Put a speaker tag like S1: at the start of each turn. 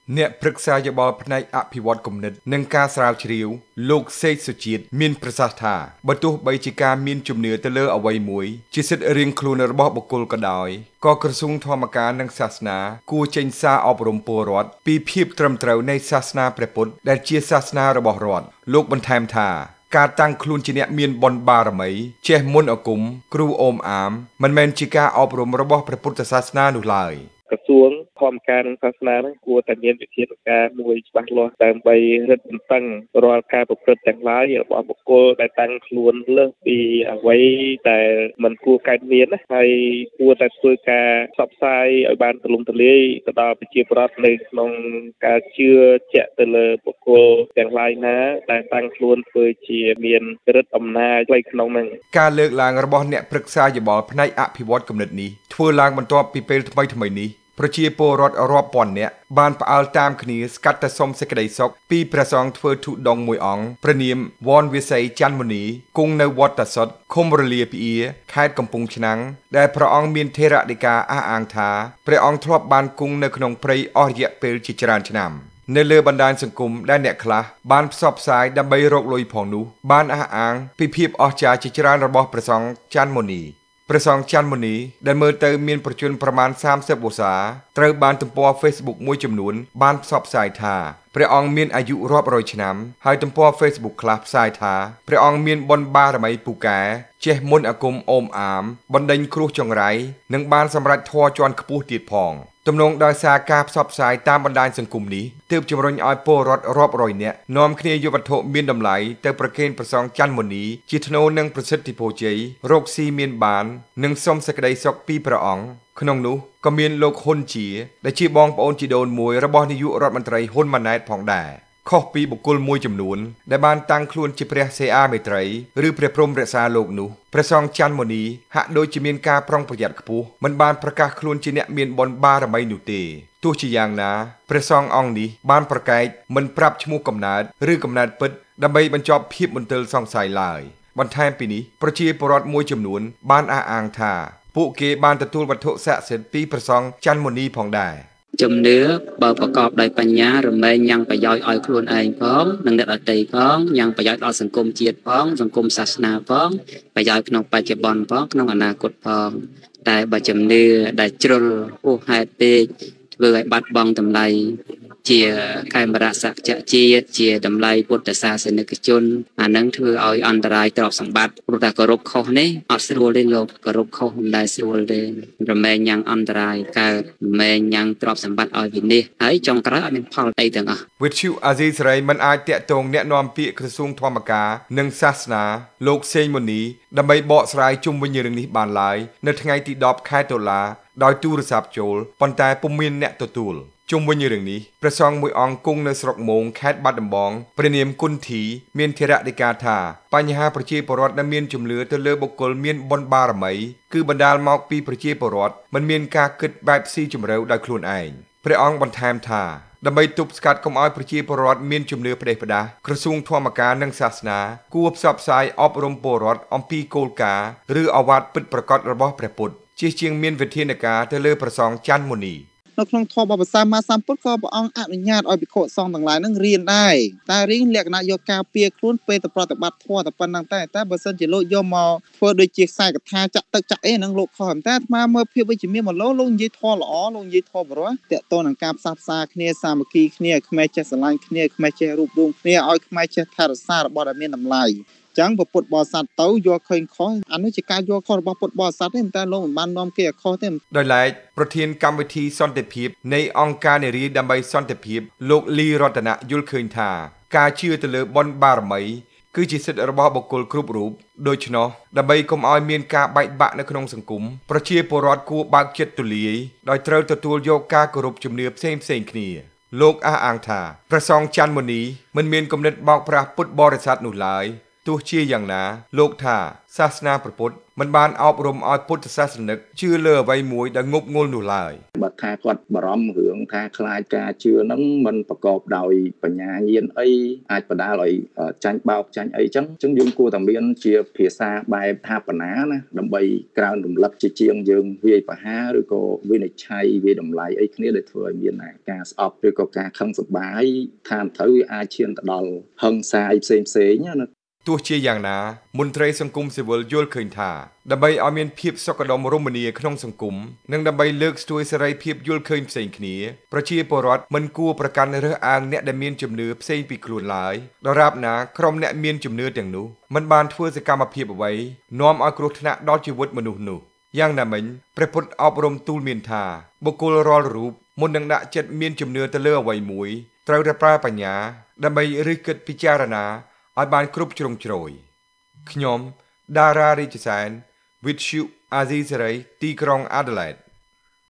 S1: អ្នកព្រឹក្សាយោបល់ផ្នែកអភិវឌ្ឍគំនិតនិងការស្រាវជ្រាវលោកសេកសុជាតិមានប្រសាសន៍ថាបើទោះបីជាការមានជំនឿទៅលើអ្វីមួយជាសិទ្ធិរៀងខ្លួនរបស់បុគ្គលក៏ដោយក៏ក្រសួងធម្មការនិងសាសនាគួរចេញសារអប់រំពលរដ្ឋពីភាពត្រឹមត្រូវនៃសាសនាព្រះពុទ្ធដែលជាសាសនារបស់រដ្ឋលោកបន្ថែមថាការតាំងខ្លួនជាអ្នកមានបុណ្យបារមីចេះមន្តអាគមគ្រូអូមអាមមិនមែនជាការអប់រំរបស់ព្រះពុទ្ធសាសនានោះឡើយ
S2: ក្រសួងធម្មការនិងសាសនានឹងគួរតែមានវិធានការមួយច្បាស់លាស់ដើម្បីរឹតបន្តឹងរាល់ការប្រព្រឹត្តទាំងឡាយរបស់បុគ្គលដែលតាំងខ្លួនលើសពីអ្វីដែលមិនគួរកើតមានណាហើយគួរតែធ្វើការផ្សព្វផ្សាយឲ្យបានទូលំទូលាយទៅដល់ប្រជាពលរដ្ឋនៅក្នុងការជឿជាក់ទៅលើបុគ្គលទាំងឡាយណាដែលតាំងខ្លួនធ្វើជាមានឫទ្ធិអំណាចផ្ទៃក្នុងនឹង
S1: ការលើកឡើងរបស់អ្នកប្រឹក្សាយោបល់ផ្នែកអភិវឌ្ឍគំនិតនេះធ្វើឡើងបន្ទាប់ពីពេលថ្មីនេះប្រជាពលរដ្ឋរាប់ពាន់នាក់បានផ្អើលតាមគ្នាស្កាត់ទៅសុំសេចក្តីសុខពីព្រះសង្ឃធ្វើធុដងមួយអង្គព្រះនាមវ៉នវិស័យច័ន្ទមុនីគង់នៅវត្តតាសុតឃុំរលាភ្អៀខេត្តកំពង់ឆ្នាំងដែលព្រះអង្គមានថេរដីកាអះអាងថាព្រះអង្គធ្លាប់បានគង់នៅក្នុងព្រៃអស់រយៈពេលជាច្រើនឆ្នាំនៅលើបណ្ដាញសង្គមដែលអ្នកខ្លះបានផ្សព្វផ្សាយដើម្បីរកលុយផងនោះបានអះអាងពីភាពអស្ចារ្យជាច្រើនរបស់ព្រះសង្ឃច័ន្ទមុនីព្រះសង្ឃច័ន្ទមុនីដែលមើលទៅមានប្រជជនប្រមាណ30វស្សាត្រូវបានទំព័រ Facebook មួយចំនួនបានផ្សព្វផ្សាយថាព្រះអង្គមានអាយុរាប់រយឆ្នាំហើយទំព័រ Facebook ខ្លះផ្សាយថាព្រះអង្គមានបុណ្យបារមីពូកែចេះមន្តអាគមអូមអាមបណ្ដេញគ្រោះចង្រៃនិងបានសម្រេចធម៌ជាន់ខ្ពស់ទៀតផងទំនងដោយសារការផ្សព្វផ្សាយតាមបណ្ដាញសង្គមនេះទើបជំរុញឲ្យពលរដ្ឋរាប់រយនាក់នាំគ្នាយកវត្ថុមានតម្លៃទៅប្រគេនព្រះសង្ឃច័ន្ទមុនីជាថ្នូរនឹងប្រសិទ្ធិពរជ័យរកស៊ីមានបាននិងសុំសេចក្តីសុខពីព្រះអង្គក្នុងនោះក៏មានលោកហ៊ុនជាដែលជាបងប្អូនជីដូនមួយរបស់នាយករដ្ឋមន្ត្រីហ៊ុនម៉ាណែតផងដែរខុសពីបុគ្គលមួយចំនួនដែលបានតាំងខ្លួនជាព្រះសេអាមេត្រីឬព្រះព្រហ្មរក្សាលោកនោះព្រះសង្ឃច័ន្ទមុនីហាក់ដូចជាមានការប្រុងប្រយ័ត្នខ្ពស់មិនបានប្រកាសខ្លួនជាអ្នកមានបុណ្យបារមីនោះទេទោះជាយ៉ាងណាព្រះសង្ឃអង្គនេះបានប្រកែកមិនប្រាប់ឈ្មោះកំណើតឬកំណើតពិតដើម្បីបញ្ចប់ភាពមន្ទិលសង្ស័យឡើយបន្ថែមពីនេះប្រជាពលរដ្ឋមួយចំនួនបានអះអាងថាពួកគេបានទទួលវត្ថុស័ក្តិសិទ្ធិពីព្រះសង្ឃច័ន្ទមុនីផងដែរ
S3: ជំនឿបើប្រកបដោយបញ្ញារមែងញ៉ាំងប្រយោជន៍ឲ្យខ្លួនឯងផងនិងអ្នកដទៃផងញ៉ាំងប្រយោជន៍ដល់សង្គមជាតិផងសង្គមសាសនាផងប្រយោជន៍ក្នុងបច្ចុប្បន្នផងក្នុងអនាគតផងតែបើជំនឿដែលជ្រុលហួសហេតុពេកធ្វើឲ្យបាត់បង់តម្លៃជាខេមរៈសក្យជាតិជាតម្លៃពុទ្ធសាសនិកជនអានឹងធ្វើឲ្យអន្តរាយទ្រព្យសម្បត្តិព្រោះតែគោរពខុសនេះអត់ស្រួលទេលោកគោរពខុសមិនដែលស្រួលទេរមែងញ៉ាំងអន្តរាយកើតរមែងញ៉ាំងទ្រព្យសម្បត្តិឲ្យវិនិច្ឆ័យហើយចុងក្រោយអត់មានផលអីទាំងអស់
S1: វិទ្យុអាស៊ីសេរីមិនអាចតាក់ទងអ្នកនាំពាក្យក្រសួងធម្មការនិងសាសនាលោកសេងមុនីដើម្បីបកស្រាយជុំវិញរឿងនេះបានឡើយនៅថ្ងៃទី10ខែតុលាដោយទូរស័ព្ទចូលប៉ុន្តែពុំមានអ្នកទទួលជុំវិញរឿងនេះព្រះសង្ឃមួយអង្គគង់នៅស្រុកមោងខេត្តបាត់ដំបងព្រះនាមគុណធីមានធរដីកាថាបញ្ហាប្រជាពលរដ្ឋដែលមានជំនឿទៅលើបុគ្គលមានបុណ្យបារមីគឺបណ្ដាលមកពីប្រជាពលរដ្ឋមិនមានការគិតបែបស៊ីជម្រៅដោយខ្លួនឯងព្រះអង្គបន្ថែមថាដើម្បីទប់ស្កាត់កុំឲ្យប្រជាពលរដ្ឋមានជំនឿផ្ដេសផ្ដាសក្រសួងធម្មការនិងសាសនាគួរផ្សព្វផ្សាយអប់រំពលរដ្ឋអំពីគោលការណ៍ឬឱវាទពិតប្រាកដរបស់ព្រះពុទ្ធជាជាងមានវិធានការទៅលើព្រះសង្ឃច័ន្ទមុនី
S4: នៅក្នុងធម៌បបសាមាសម្ពុទ្ធក៏ព្រះអង្គអនុញ្ញាតឲ្យភិក្ខុសង្ឃទាំងឡាយនឹងរៀនដែរតែរៀនលក្ខណៈយកការពារខ្លួនពេលទៅប្រតិបត្តិធម៌តែប៉ុណ្្នឹងតែបើសិនជាលោកយកមកធ្វើដូចជាខ្សែកថាចាក់ទឹកចាក់អីហ្នឹងលោកខុសតែអាត្មាមើលភាពវិជ្ជមានមកលោកនិយាយធម៌ល្អលោកនិយាយធម៌បរិសុទ្ធតកតនឹងការផ្សះផ្សាគ្នាសាមគ្គីគ្នាខ្មែរចេះស្រឡាញ់គ្នាខ្មែរចេះរួបរวมគ្នាឲ្យខ្មែរចេះថែរក្សារបស់ដែលមានតម្លៃចឹងពុទ្ធបរិស័ទទៅយកឃើញខុសអានេះជាការយកខុសរបស់ពុទ្ធបរិស័ទទេតែលោកមិនបាននាំគេឲ្យខុសទេ
S1: ដោយឡែកប្រធានកម្មវិធីសន្តិភាពនៃអង្គការនារីដើម្បីសន្តិភាពលោកលីរតនៈយល់ឃើញថាការជឿទៅលើបុណ្យបារមីគឺជាសិទ្ធិរបស់បុគ្គលគ្រប់រូបដូច្នោះដើម្បីកុំឲ្យមានការបែកបាក់នៅក្នុងសង្គមប្រជាពលរដ្ឋគួរបើកចិត្តទូលាយដោយត្រូវទទួលយកការគោរពជំនឿផ្សេងៗគ្នាលោកអះអាងថាព្រះសង្ឃច័ន្ទមុនីមិនមានគំនិតបោកប្រាស់ពុទ្ធបរិស័ទនោះឡើយទទោះជាយ៉ាងណាលោកថាសាសនាព្រះពុទ្ធមិនបានអប់រំឲ្យពុទ្ធសាសនិកជឿលើអ្វីមួយដែលងប់ងល់នោះឡើយ
S5: បើថាគាត់បារម្ភរឿងថាខ្លាចការជឿហ្នឹងมันប្រកបដោយបញ្ញាញាណអីអាចបណ្ដាលឲ្យចាញ់បោកចាញ់អីចឹងយើងគួរតែមានជាភាសាបែបថាបណាណាដើម្បីក្រើនរំលឹកជាជាងយើងវាយប្រហារឬក៏វិនិច្ឆ័យវាតម្លៃអីគ្នាដែលធ្វើឲ្យមានការស្អប់ឬក៏ការខឹងសម្បាយថាត្រូវវាអាចឈានទៅដល់ហិង្សាអីផ្សេងណា
S1: ទោះជាយ៉ាងណាមន្ត្រីសង្គមស៊ីវិលយល់ឃើញថាដើម្បីឲ្យមានភាពសុខដុមរមនាក្នុងសង្គមនិងដើម្បីលើកស្ទួយសេរីភាពយល់ឃើញផ្សេងគ្នាប្រជាពលរដ្ឋមិនគួរប្រកាន់រើសអើងអ្នកដែលមានជំនឿផ្សេងពីខ្លួនឡើយដរាបណាក្រុមអ្នកមានជំនឿទាំងនោះមិនបានធ្វើសកម្មភាពអ្វីនាំឲ្យគ្រោះថ្នាក់ដល់ជីវិតមនុស្សនោះយ៉ាងណាមិញព្រះពុទ្ធអប់រំទូលមានថាបុគ្គលរាល់រូបមុននឹងដាក់ចិត្តមានជំនឿទៅលើអ្វីមួយត្រូវតែប្រើបញ្ញាដើម្បីរិះគិតពិចារណាឲ្យបានគ្រប់ជ្រុងជ្រោយខ្ញុំដារ៉ា រីជសែន វិទ្យុអាស៊ីសេរីទីក្រុង Adelaide